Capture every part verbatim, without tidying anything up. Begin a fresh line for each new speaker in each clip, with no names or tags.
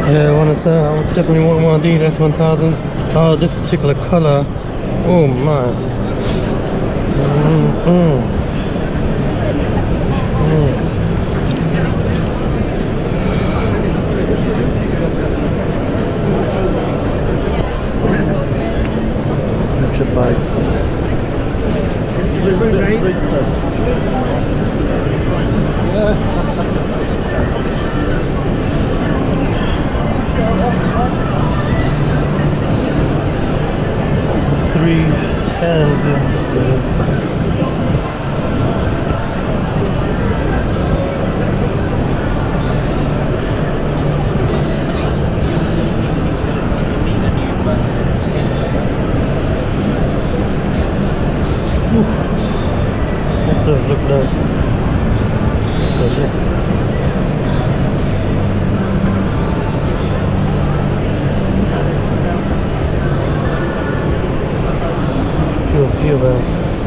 Yeah, I want to say I would definitely want one of these S one thousands. Oh, this particular color. Oh my. Mm -mm. Mm. Future bikes. three ten. This does look nice. Look at this. Pure feel there.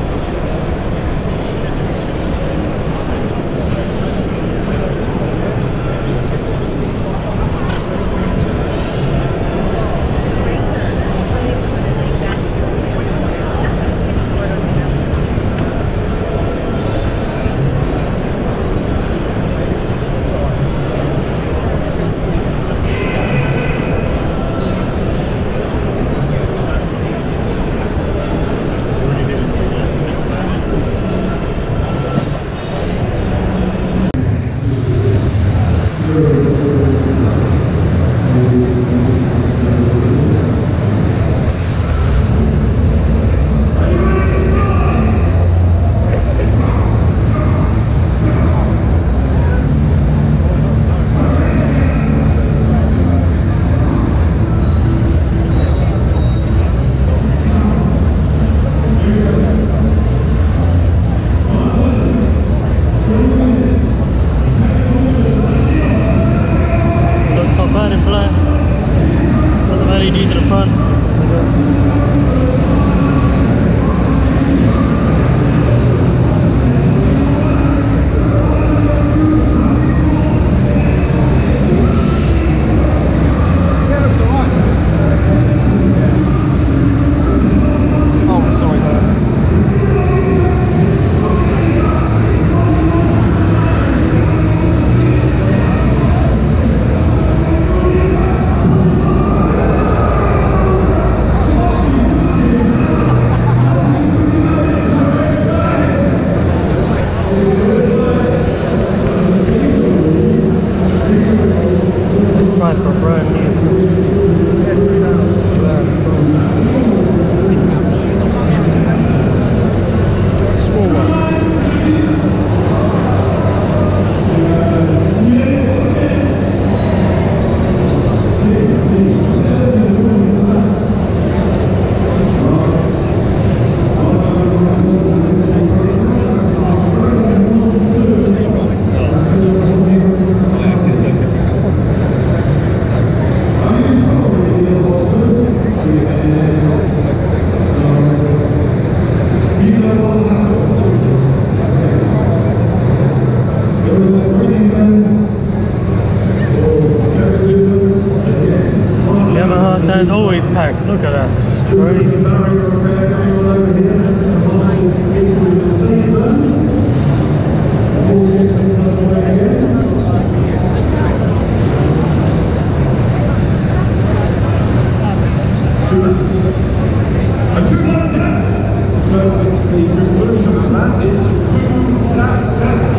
It's always packed. Look at that. It's crazy.
A two-lap test. So it's the conclusion of that is a two-lap test.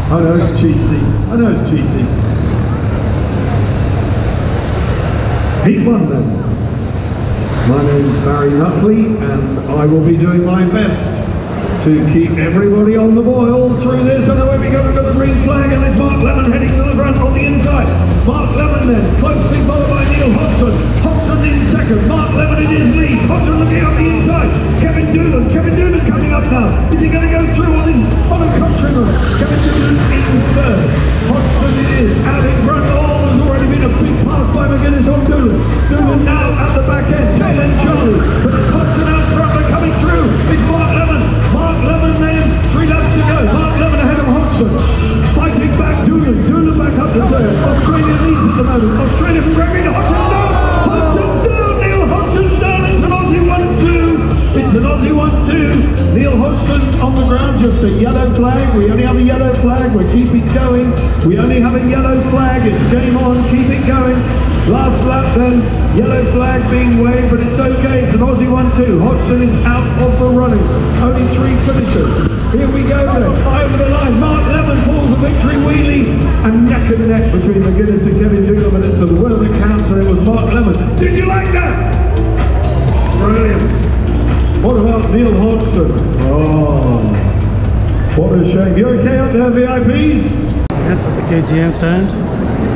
I know it's cheesy. I know it's cheesy. Heat one then. My name's Barry Nutley, and I will be doing my best to keep everybody on the boil through this. And away we go, we've got the green flag, and it's Mark Lemon heading to the front on the inside. Mark Lemon then, closely followed by Neil Hodgson. Hodgson in second, Mark Lemon in his lead. Hodgson looking up the inside. Kevin Doolan, Kevin Doolan coming up now. Is he going to go through on his fellow countryman? Kevin Doolan in third. Hodgson it is, out in front. Oh, there's already been a big pass by McGuinness on Doolan. Doolan now at the back end, tail end Charlie. But it's Hodgson out front, they're coming through. It's Mark Lemon. Mark Lemon then, three laps to go. Mark Lemon ahead of Hodgson. Fighting back Doolan. Doolan back up the third. Australia leads at the moment. Australia from Gregory to Hodgson's down. Hodgson's down. Neil Hodgson's down. It's an Aussie one two. It's an Aussie one two. Neil Hodgson on the ground. Just a yellow flag. We only have a yellow flag. We're keeping going. We only have a yellow flag. It's game on. Keep it going. Last lap then, yellow flag being waved, but it's okay, it's an Aussie one two. Hodgson is out of the running. Only three finishers. Here we go then, over the line. Mark Lemon pulls a victory wheelie, and neck and neck between McGuinness and Kevin Doolan, but it's the winner that counts, and it was Mark Lemon. Did you like that? Brilliant. What about Neil Hodgson? Oh, what a shame. You okay up there, V I Ps?
Yes, at the K G M stand.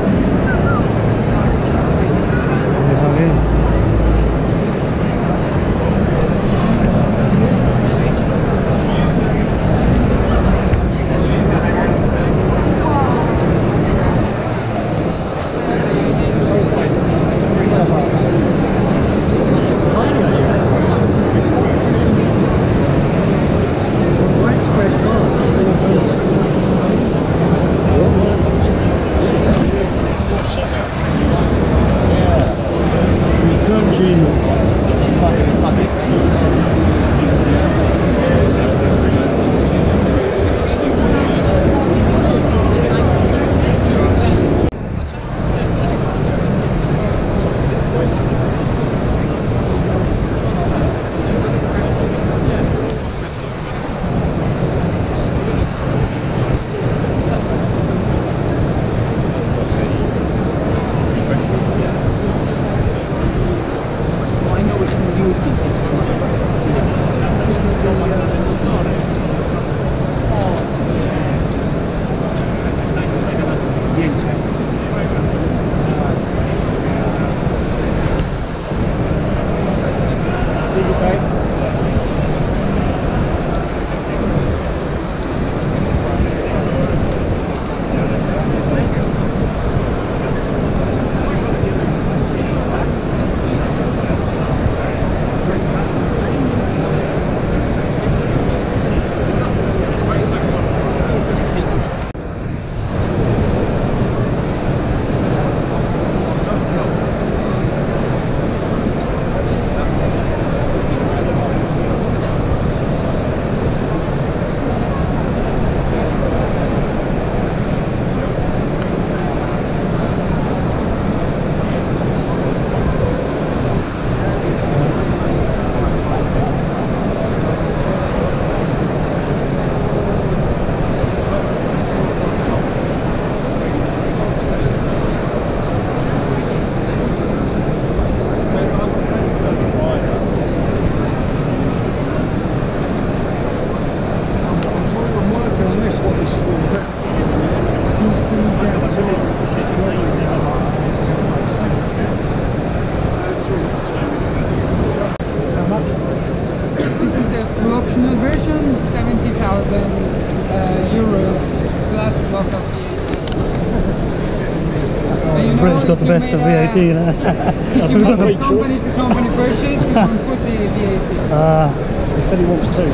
Britain's got the best of V A T, you know.
If you want a company to company purchase, you can put the V A T.
Ah.
He said he wants two.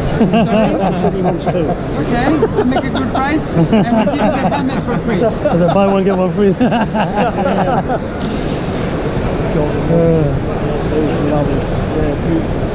Sorry?
He said he wants two.
Okay, we'll make a good price and we'll give you the helmet for free.
Is it buy one get one free?
Yeah. God,
uh.
it's lovely. Yeah, beautiful.